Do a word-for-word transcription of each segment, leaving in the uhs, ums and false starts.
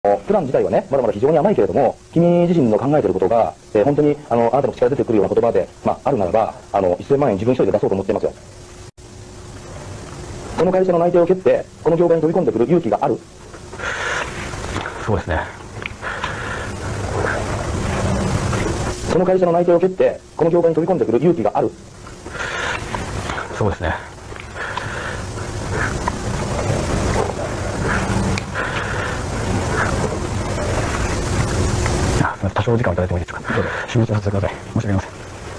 プラン自体はね、まだまだ非常に甘いけれども、君自身の考えていることが、えー、本当にあのあなたの口から出てくるような言葉で、まあ、あるならば、あのせんまん円自分一人で出そうと思っていますよ。この会社の内定を蹴って、この業界に飛び込んでくる勇気がある？ そうですね。 この会社の内定を蹴って、この業界に飛び込んでくる勇気がある？ そうですね。多少お時間をいただいてもいいですか。どうぞ。集中させてください。申し訳ありません。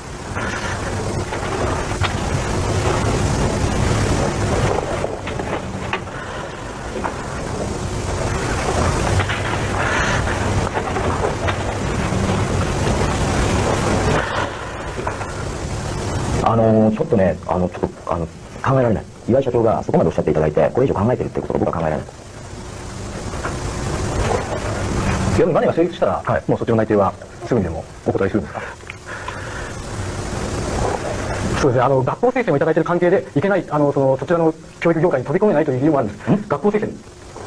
あのー、ちょっとね、あの、ちょっと、あの、考えられない。岩井社長がそこまでおっしゃっていただいて、これ以上考えてるってことが僕は考えられない。でも何が成立したら、はい、もうそっちの内定はすぐにでもお答えするんですか？ そうですね、あの学校推薦をいただいている関係でいけない、あのそのそちらの教育業界に飛び込めないという理由もあるんです。ん学校推薦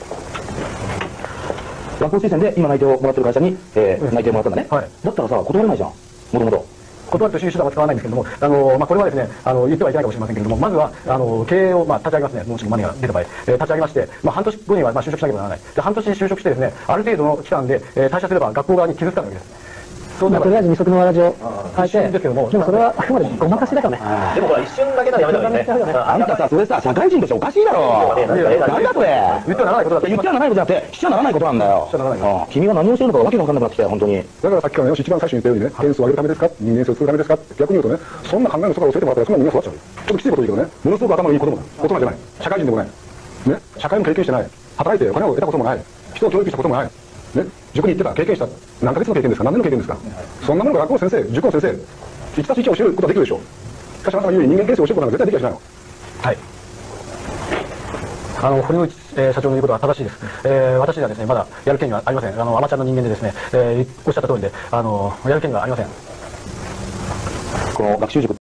学校推薦で今内定をもらってる会社に、えー、内定をもらったんだね、はい、だったらさ、断れないじゃん、もともと。 断るという手段は使わないんですけれども、あの、まあ、これはですね、あの、言ってはいけないかもしれませんけれども、まずは、あの、経営を、まあ、立ち上げますね。もしマネが出た場合、えー、立ち上げまして、まあ、半年後には、まあ、就職しなければならない。で、半年就職してですね、ある程度の期間で、えー、退社すれば学校側に傷つかるわけです。 そうまあ、とりあえず二足のわらじを変えて、 ですけども、 でもそれはあくまでごまかしだからね。 でもほら、一瞬だけならやめた方がいいね。あんたさ、それさ、社会人としておかしいだろ。なんだそれ。 言ってはならないことだって。 言ってはならないことだって、しちゃならないことなんだよ。君は何をしてるのかわけが分かんなくなってきたよ、本当に。 だからさっきからね、一番最初に言ったようにね、点数を上げるためですか、人間性を作るためですかって逆に言うとね、そんな考えの人から教えてもらったらそんな人間育っちゃう。ちょっときついこと言うけどね、ものすごく頭のいい子供だ。大人じゃない。社会人でもない。ね、社会も経験してない。働いてお金を得たこともない。人を教育したこともない。ね、塾に行ってた、経験した、何ヶ月の経験ですか、何年の経験ですか、そんなものが学校の先生、塾の先生、いちたすいちを教えることはできるでしょう。しかしあなたが言うように人間形成を教えることなんか絶対できやしないの。 はい。あの堀之内、えー、社長の言うことは正しいです。えー、私にはですね、まだやる権利はありません。あのアマチュアの人間でですね、えー、おっしゃった通りで、あのやる権利はありません。 この学習塾